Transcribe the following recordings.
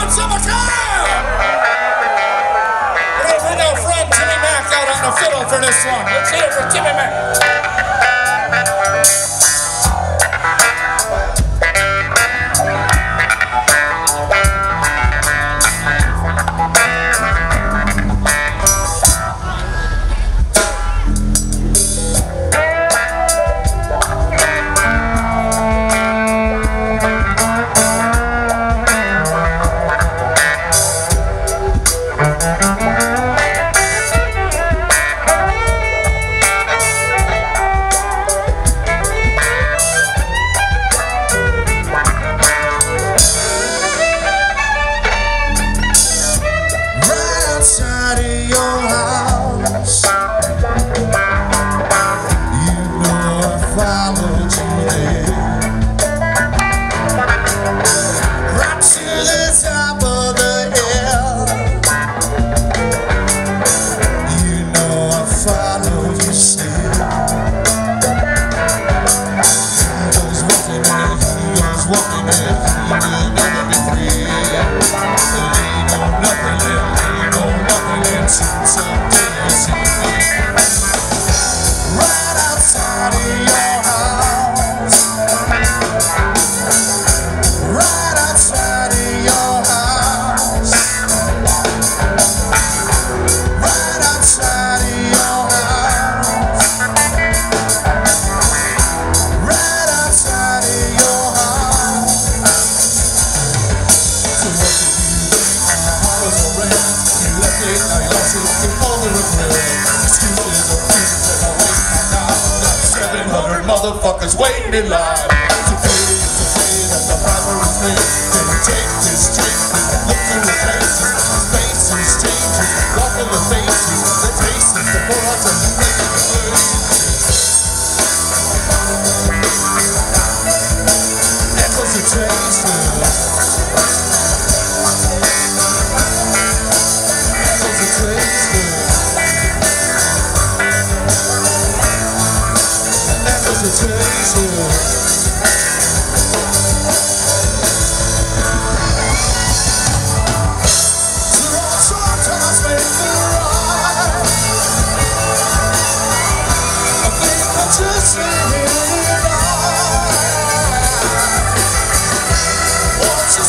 on summertime! We're gonna bring our friend Timmy Mack out on the fiddle for this one. Let's hear it for Timmy Mack. Outside of your house, you know I followed you there, right to the top of the hill. You know I followed you still. He goes walking and he goes walking and he will never be free. There ain't no nothing left. Right outside of your house, right outside of your house, right outside of your house, right outside of your house. So what did you do? I was around. You left it, now you lost it, you only regret. Excuses or reasons that I waste my time. Got 700 motherfuckers waiting in line to say that the driver is late. Then you take this drink, look through the faces, faces changes, walk in the faces, the faces, the boards and the faces. Echoes of tastes. What's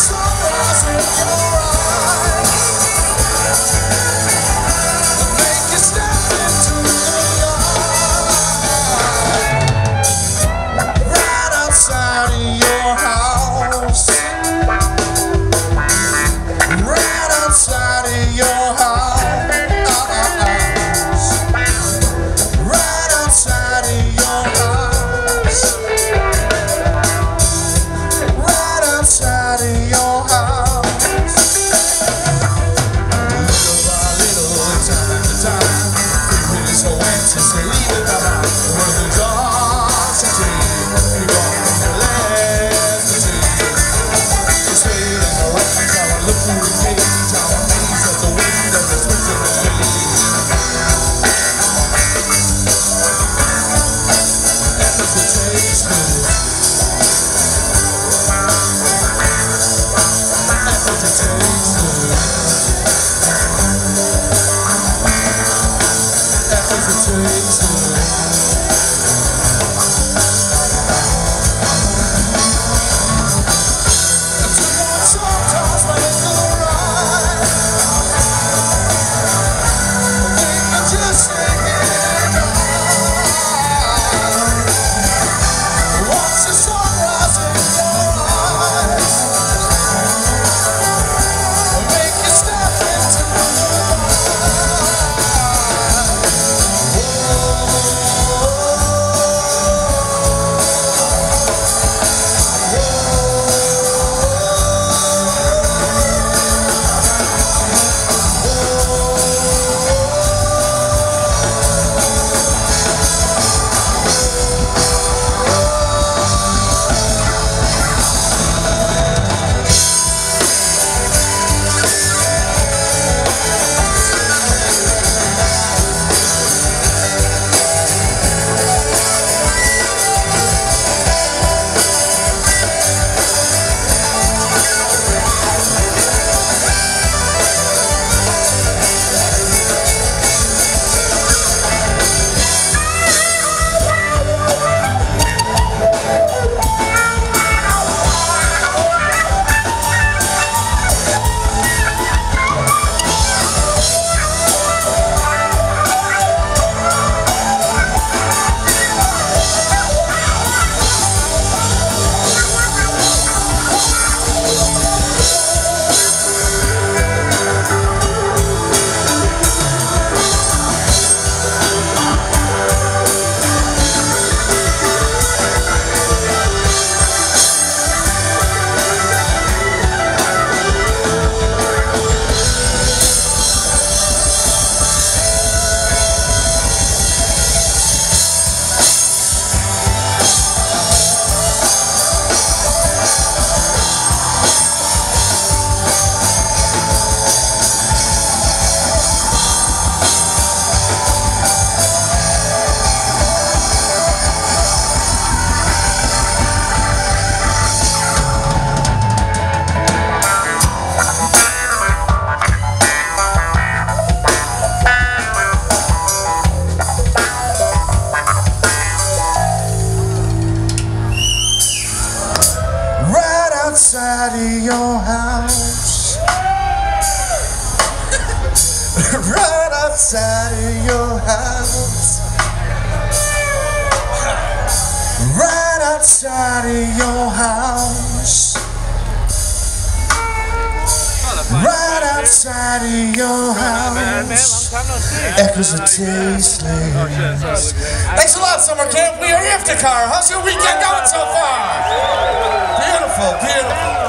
outside of your house. Right outside of your house. Right outside of your house. Right outside of your house. Echoes of tasteless. Thanks a lot, summer camp. We are Iftikhar. How's your weekend going so far? Beautiful, beautiful.